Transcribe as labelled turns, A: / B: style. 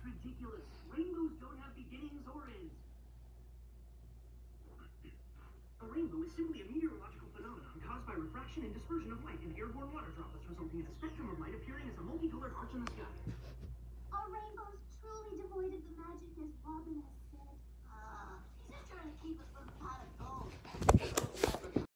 A: ridiculous. Rainbows don't have beginnings or ends. A rainbow is simply a meteorological phenomenon caused by refraction and dispersion of light in airborne water droplets, resulting in a spectrum of light appearing as a multicolored arch in the sky.
B: Are rainbows